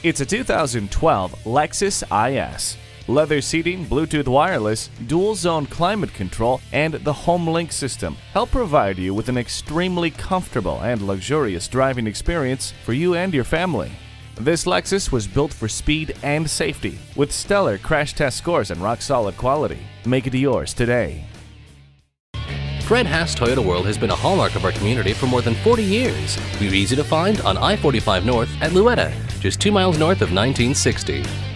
It's a 2012 Lexus IS. Leather seating, Bluetooth wireless, dual-zone climate control, and the HomeLink system help provide you with an extremely comfortable and luxurious driving experience for you and your family. This Lexus was built for speed and safety, with stellar crash test scores and rock-solid quality. Make it yours today. Fred Haas Toyota World has been a hallmark of our community for more than 40 years. We're easy to find on I-45 North at Luetta, just 2 miles north of 1960.